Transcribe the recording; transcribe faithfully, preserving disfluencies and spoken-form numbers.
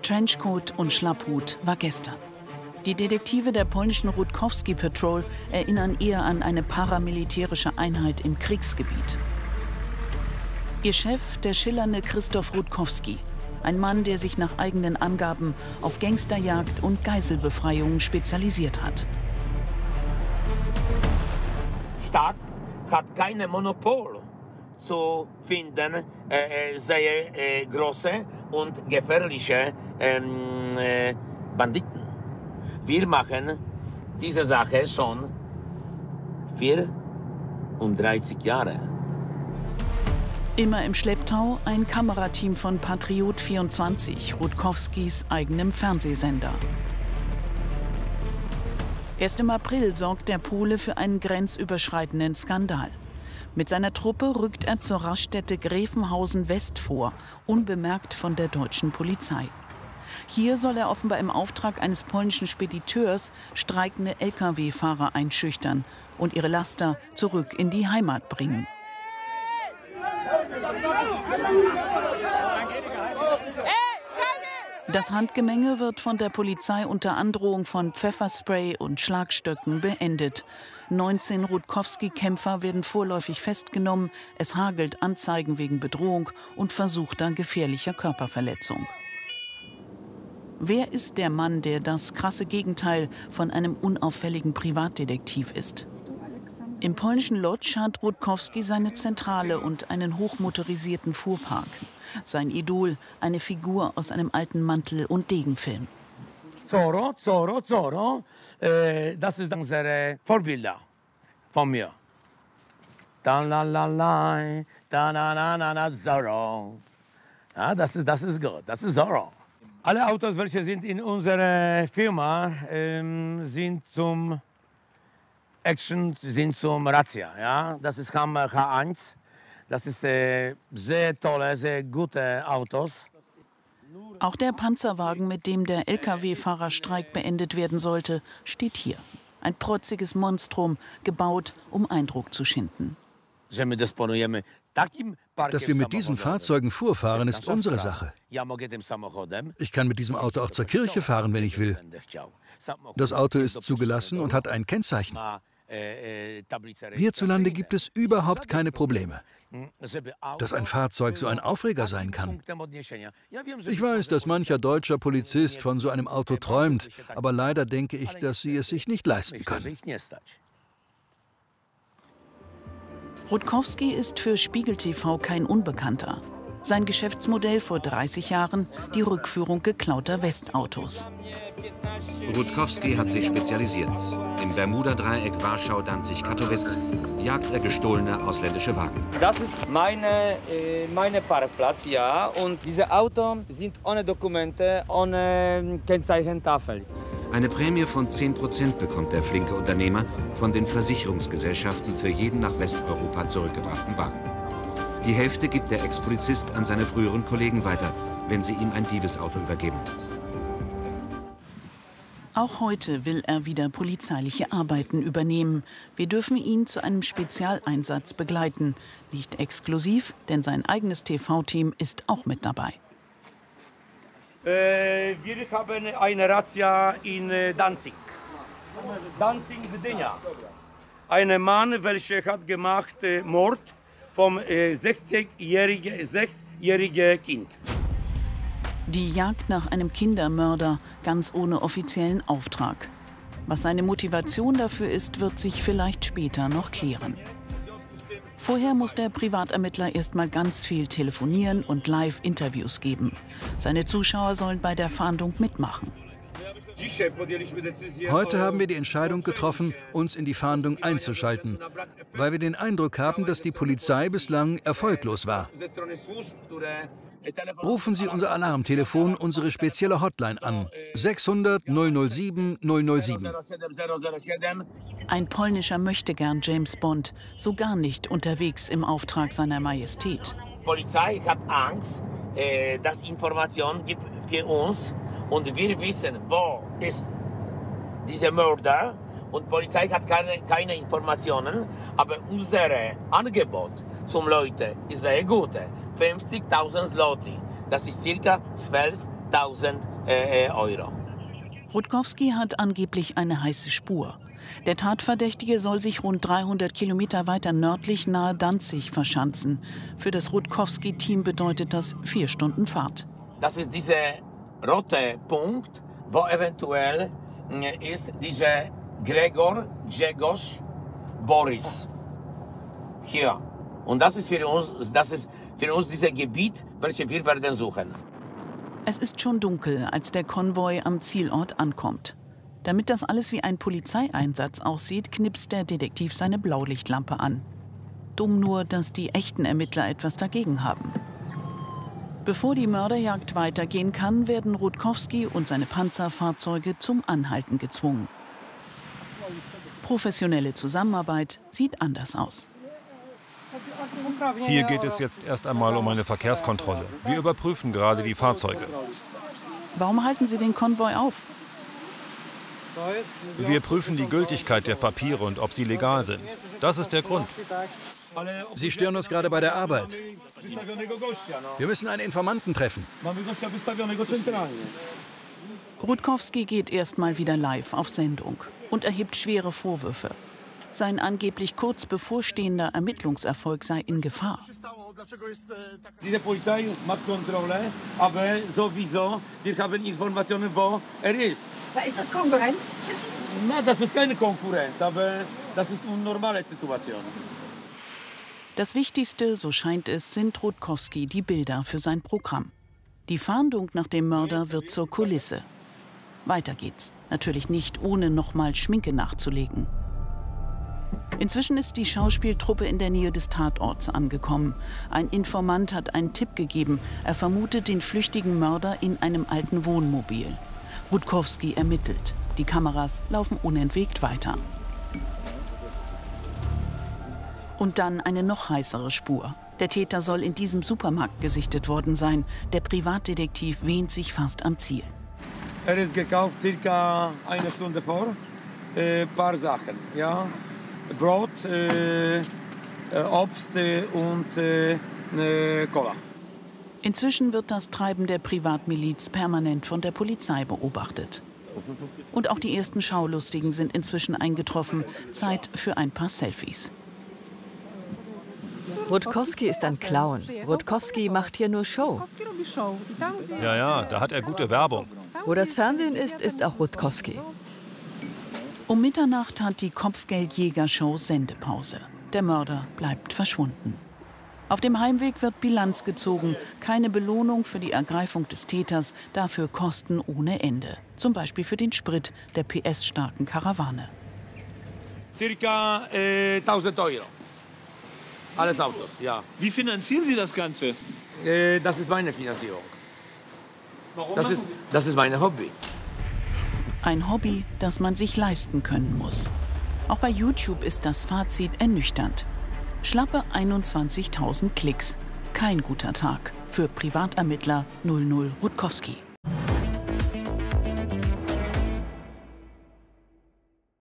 Trenchcoat und Schlapphut war gestern. Die Detektive der polnischen Rutkowski Patrol erinnern eher an eine paramilitärische Einheit im Kriegsgebiet. Ihr Chef, der schillernde Christoph Rutkowski, ein Mann, der sich nach eigenen Angaben auf Gangsterjagd und Geiselbefreiung spezialisiert hat. Staat hat kein Monopol zu finden äh, sehr äh, große und gefährliche ähm, äh, Banditen. Wir machen diese Sache schon vierunddreißig Jahre. Immer im Schlepptau ein Kamerateam von Patriot vierundzwanzig, Rutkowskis eigenem Fernsehsender. Erst im April sorgt der Pole für einen grenzüberschreitenden Skandal. Mit seiner Truppe rückt er zur Raststätte Gräfenhausen-West vor, unbemerkt von der deutschen Polizei. Hier soll er offenbar im Auftrag eines polnischen Spediteurs streikende L K W-Fahrer einschüchtern und ihre Laster zurück in die Heimat bringen. Das Handgemenge wird von der Polizei unter Androhung von Pfefferspray und Schlagstöcken beendet. neunzehn Rutkowski-Kämpfer werden vorläufig festgenommen. Es hagelt Anzeigen wegen Bedrohung und versuchter gefährlicher Körperverletzung. Wer ist der Mann, der das krasse Gegenteil von einem unauffälligen Privatdetektiv ist? Im polnischen Łódź hat Rutkowski seine Zentrale und einen hochmotorisierten Fuhrpark. Sein Idol, eine Figur aus einem alten Mantel- und Degenfilm. Zorro, Zorro, Zorro, äh, das ist unsere Vorbilder von mir. Da la la la, da na na na na Zorro. Ja, das ist das ist gut, das ist Zorro. Alle Autos, welche sind in unserer Firma, ähm, sind zum Action, sind zum Razzia. Ja, das ist Hammer H eins. Das ist äh, sehr tolle, sehr gute Autos. Auch der Panzerwagen, mit dem der L K W-Fahrerstreik beendet werden sollte, steht hier. Ein protziges Monstrum, gebaut, um Eindruck zu schinden. Dass wir mit diesen Fahrzeugen vorfahren, ist unsere Sache. Ich kann mit diesem Auto auch zur Kirche fahren, wenn ich will. Das Auto ist zugelassen und hat ein Kennzeichen. Hierzulande gibt es überhaupt keine Probleme. Dass ein Fahrzeug so ein Aufreger sein kann. Ich weiß, dass mancher deutscher Polizist von so einem Auto träumt, aber leider denke ich, dass sie es sich nicht leisten können. Rutkowski ist für Spiegel T V kein Unbekannter. Sein Geschäftsmodell vor dreißig Jahren, die Rückführung geklauter Westautos. Rutkowski hat sich spezialisiert. Im Bermuda-Dreieck Warschau-Danzig-Katowice jagt er gestohlene ausländische Wagen. Das ist meine, äh, meine Parkplatz, ja. Und diese Autos sind ohne Dokumente, ohne Kennzeichentafel. Eine Prämie von zehn Prozent bekommt der flinke Unternehmer von den Versicherungsgesellschaften für jeden nach Westeuropa zurückgebrachten Wagen. Die Hälfte gibt der Ex-Polizist an seine früheren Kollegen weiter, wenn sie ihm ein Diebesauto übergeben. Auch heute will er wieder polizeiliche Arbeiten übernehmen. Wir dürfen ihn zu einem Spezialeinsatz begleiten. Nicht exklusiv, denn sein eigenes T V-Team ist auch mit dabei. Äh, wir haben eine Razzia in Danzig. Danzig, Gdynia. Ein Mann, welcher hat gemacht äh, Mord vom äh, sechsjährigen sechsjährige Kind. Die Jagd nach einem Kindermörder, ganz ohne offiziellen Auftrag. Was seine Motivation dafür ist, wird sich vielleicht später noch klären. Vorher muss der Privatermittler erst mal ganz viel telefonieren und Live-Interviews geben. Seine Zuschauer sollen bei der Fahndung mitmachen. Heute haben wir die Entscheidung getroffen, uns in die Fahndung einzuschalten, weil wir den Eindruck haben, dass die Polizei bislang erfolglos war. Rufen Sie unser Alarmtelefon, unsere spezielle Hotline an. sechshundert null null sieben null null sieben. Ein polnischer Möchtegern James Bond, so gar nicht unterwegs im Auftrag seiner Majestät. Die Polizei hat Angst, äh, dass Informationen gibt für uns und wir wissen, wo ist dieser Mörder. Und die Polizei hat keine, keine Informationen, aber unser Angebot zum Leuten ist sehr gut. fünfzigtausend Zloty, das ist ca. zwölftausend tausend Euro. Rutkowski hat angeblich eine heiße Spur. Der Tatverdächtige soll sich rund dreihundert Kilometer weiter nördlich nahe Danzig verschanzen. Für das Rutkowski-Team bedeutet das vier Stunden Fahrt. Das ist dieser rote Punkt, wo eventuell ist dieser Gregor, Grzegorz, Boris. Hier. Und das ist für uns, das ist für uns dieses Gebiet, welches wir werden suchen. Es ist schon dunkel, als der Konvoi am Zielort ankommt. Damit das alles wie ein Polizeieinsatz aussieht, knipst der Detektiv seine Blaulichtlampe an. Dumm nur, dass die echten Ermittler etwas dagegen haben. Bevor die Mörderjagd weitergehen kann, werden Rutkowski und seine Panzerfahrzeuge zum Anhalten gezwungen. Professionelle Zusammenarbeit sieht anders aus. Hier geht es jetzt erst einmal um eine Verkehrskontrolle. Wir überprüfen gerade die Fahrzeuge. Warum halten Sie den Konvoi auf? Wir prüfen die Gültigkeit der Papiere und ob sie legal sind. Das ist der Grund. Sie stören uns gerade bei der Arbeit. Wir müssen einen Informanten treffen. Rutkowski geht erstmal wieder live auf Sendung und erhebt schwere Vorwürfe. Sein angeblich kurz bevorstehender Ermittlungserfolg sei in Gefahr. Diese Polizei macht Kontrolle, aber sowieso, wir haben Informationen, wo er ist. Ist das Konkurrenz für Sie? Na, das ist keine Konkurrenz, aber das ist eine normale Situation. Das Wichtigste, so scheint es, sind Rutkowski die Bilder für sein Programm. Die Fahndung nach dem Mörder wird zur Kulisse. Weiter geht's. Natürlich nicht, ohne nochmal Schminke nachzulegen. Inzwischen ist die Schauspieltruppe in der Nähe des Tatorts angekommen. Ein Informant hat einen Tipp gegeben. Er vermutet den flüchtigen Mörder in einem alten Wohnmobil. Rutkowski ermittelt. Die Kameras laufen unentwegt weiter. Und dann eine noch heißere Spur. Der Täter soll in diesem Supermarkt gesichtet worden sein. Der Privatdetektiv wähnt sich fast am Ziel. Er ist gekauft circa eine Stunde vor. Äh, paar Sachen, ja. Brot, äh, Obst äh, und äh, Cola. Inzwischen wird das Treiben der Privatmiliz permanent von der Polizei beobachtet. Und auch die ersten Schaulustigen sind inzwischen eingetroffen. Zeit für ein paar Selfies. Rutkowski ist ein Clown. Rutkowski macht hier nur Show. Ja, ja, da hat er gute Werbung. Wo das Fernsehen ist, ist auch Rutkowski. Um Mitternacht hat die Kopfgeldjägershow Sendepause. Der Mörder bleibt verschwunden. Auf dem Heimweg wird Bilanz gezogen. Keine Belohnung für die Ergreifung des Täters, dafür Kosten ohne Ende. Zum Beispiel für den Sprit der P S-starken Karawane. Circa äh, tausend Euro. Alles Autos, ja. Wie finanzieren Sie das Ganze? Äh, das ist meine Finanzierung. Warum das, ist, das ist mein Hobby. Ein Hobby, das man sich leisten können muss. Auch bei YouTube ist das Fazit ernüchternd. Schlappe einundzwanzigtausend Klicks. Kein guter Tag für Privatermittler null null Rutkowski.